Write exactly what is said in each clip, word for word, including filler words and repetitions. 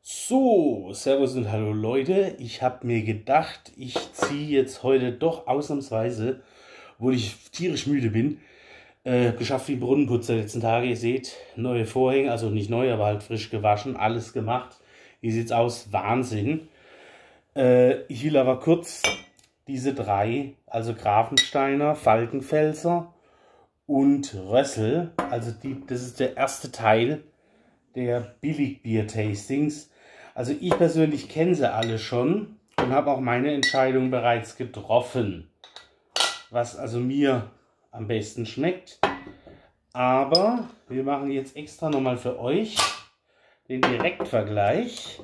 So, Servus und hallo Leute. Ich habe mir gedacht, ich ziehe jetzt heute doch ausnahmsweise, obwohl ich tierisch müde bin, äh, geschafft wie ein Brunnenputzer die letzten Tage. Ihr seht, neue Vorhänge, also nicht neu, aber halt frisch gewaschen, alles gemacht. Wie sieht's aus? Wahnsinn. Äh, ich will aber kurz diese drei, also Grafensteiner, Falkenfelser und Rössel, also die, das ist der erste Teil der Billigbier-Tastings. Also ich persönlich kenne sie alle schon und habe auch meine Entscheidung bereits getroffen, was also mir am besten schmeckt. Aber wir machen jetzt extra nochmal für euch den Direktvergleich,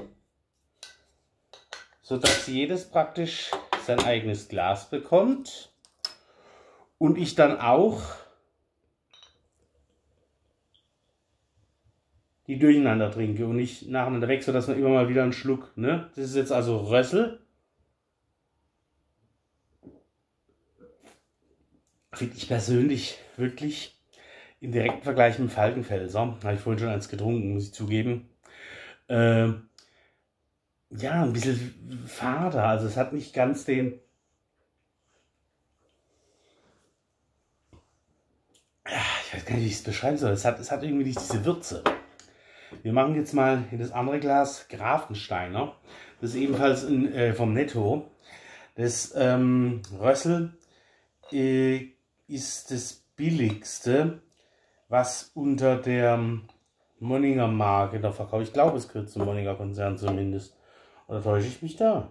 sodass jedes praktisch sein eigenes Glas bekommt und ich dann auch die durcheinander trinke und nicht nacheinander weg, sodass man immer mal wieder einen Schluck, ne? Das ist jetzt also Rössel. Finde ich persönlich wirklich im direkten Vergleich mit dem Falkenfelser, habe ich vorhin schon eins getrunken, muss ich zugeben, äh, ja, ein bisschen fader, also es hat nicht ganz den, ich weiß gar nicht, wie ich es beschreiben soll, es hat, es hat irgendwie nicht diese Würze. Wir machen jetzt mal in das andere Glas Grafensteiner. Das ist ebenfalls in, äh, vom Netto. Das ähm, Rössel äh, ist das billigste, was unter der Monninger Marke da verkauft. Ich glaube, es gehört zum Monninger Konzern zumindest. Oder täusche ich mich da?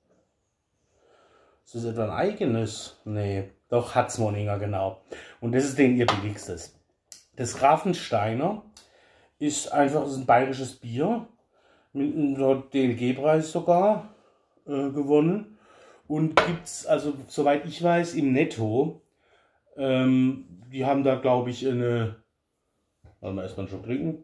Ist das etwa ein eigenes? Nee, doch hat's Monninger, genau. Und das ist den ihr billigstes. Das Grafensteiner ist einfach ist ein bayerisches Bier mit einem D L G-Preis sogar äh, gewonnen und gibt es, also soweit ich weiß, im Netto. Ähm, die haben da, glaube ich, eine. Wollen wir erstmal schon trinken.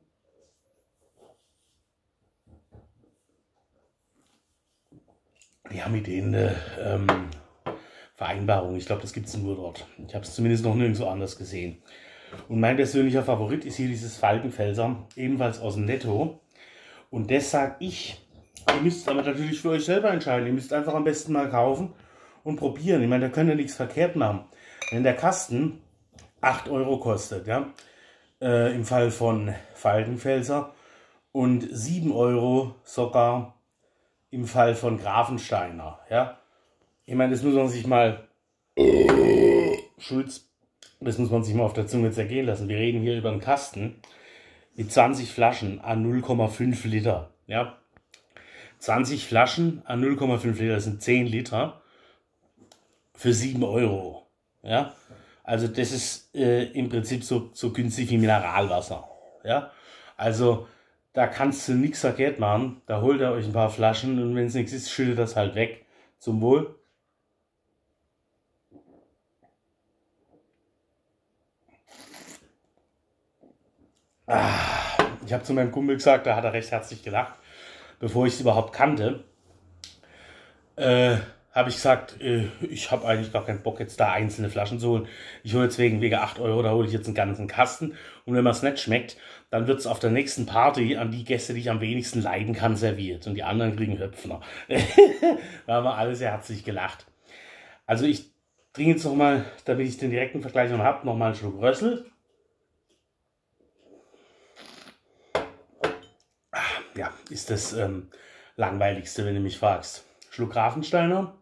Die haben mit denen eine ähm, Vereinbarung. Ich glaube, das gibt es nur dort. Ich habe es zumindest noch nirgendwo anders gesehen. Und mein persönlicher Favorit ist hier dieses Falkenfelser, ebenfalls aus dem Netto. Und das sage ich, ihr müsst aber natürlich für euch selber entscheiden. Ihr müsst einfach am besten mal kaufen und probieren. Ich meine, da könnt ihr nichts verkehrt machen. Wenn der Kasten acht Euro kostet, ja, äh, im Fall von Falkenfelser und sieben Euro sogar im Fall von Grafensteiner, ja. Ich meine, das muss man sich mal Schulz Das muss man sich mal auf der Zunge zergehen lassen. Wir reden hier über einen Kasten mit zwanzig Flaschen an null Komma fünf Liter. Ja? zwanzig Flaschen an null Komma fünf Liter, das sind zehn Liter für sieben Euro. Ja? Also das ist äh, im Prinzip so, so günstig wie Mineralwasser. Ja? Also da kannst du nichts verkehrt machen. Da holt ihr euch ein paar Flaschen und wenn es nichts ist, schüttet das halt weg. Zum Wohl. Ah, ich habe zu meinem Kumpel gesagt, da hat er recht herzlich gelacht, bevor ich es überhaupt kannte, äh, habe ich gesagt, äh, ich habe eigentlich gar keinen Bock jetzt da einzelne Flaschen zu holen. Ich hole jetzt wegen, wegen acht Euro, da hole ich jetzt einen ganzen Kasten und wenn mir es nicht schmeckt, dann wird es auf der nächsten Party an die Gäste, die ich am wenigsten leiden kann, serviert und die anderen kriegen Höpfner. Da haben wir alle sehr herzlich gelacht. Also ich trinke jetzt nochmal, damit ich den direkten Vergleich noch habe, nochmal einen Schluck Rössel. Ja, ist das ähm, langweiligste, wenn du mich fragst. Schluck Grafensteiner.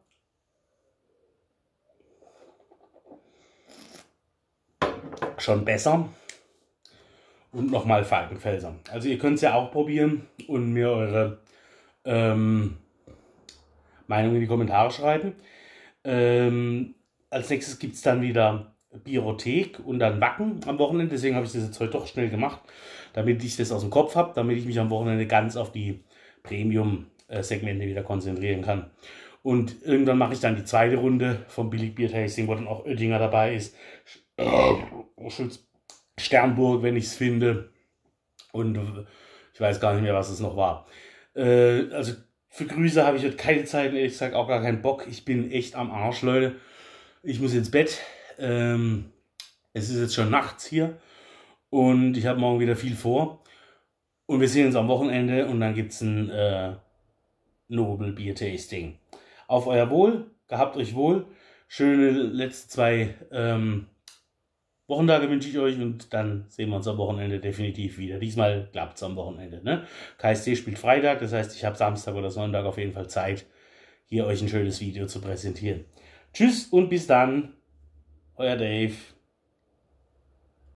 Schon besser. Und nochmal Falkenfelser. Also ihr könnt es ja auch probieren und mir eure ähm, Meinung in die Kommentare schreiben. Ähm, als nächstes gibt es dann wieder Biothek und dann Wacken am Wochenende. Deswegen habe ich das jetzt heute doch schnell gemacht, damit ich das aus dem Kopf habe, damit ich mich am Wochenende ganz auf die Premium-Segmente wieder konzentrieren kann. Und irgendwann mache ich dann die zweite Runde vom Billigbier-Tasting, wo dann auch Oettinger dabei ist. Sternburg, wenn ich es finde. Und ich weiß gar nicht mehr, was es noch war. Äh, also für Grüße habe ich heute keine Zeit, ehrlich gesagt auch gar keinen Bock. Ich bin echt am Arsch, Leute. Ich muss ins Bett. Ähm, es ist jetzt schon nachts hier und ich habe morgen wieder viel vor. Und wir sehen uns am Wochenende und dann gibt es ein äh, Nobel Bier Tasting. Auf euer Wohl, gehabt euch wohl. Schöne letzte zwei ähm, Wochentage wünsche ich euch und dann sehen wir uns am Wochenende definitiv wieder. Diesmal klappt es am Wochenende. Ne? K S C spielt Freitag, das heißt, ich habe Samstag oder Sonntag auf jeden Fall Zeit, hier euch ein schönes Video zu präsentieren. Tschüss und bis dann, euer Dave.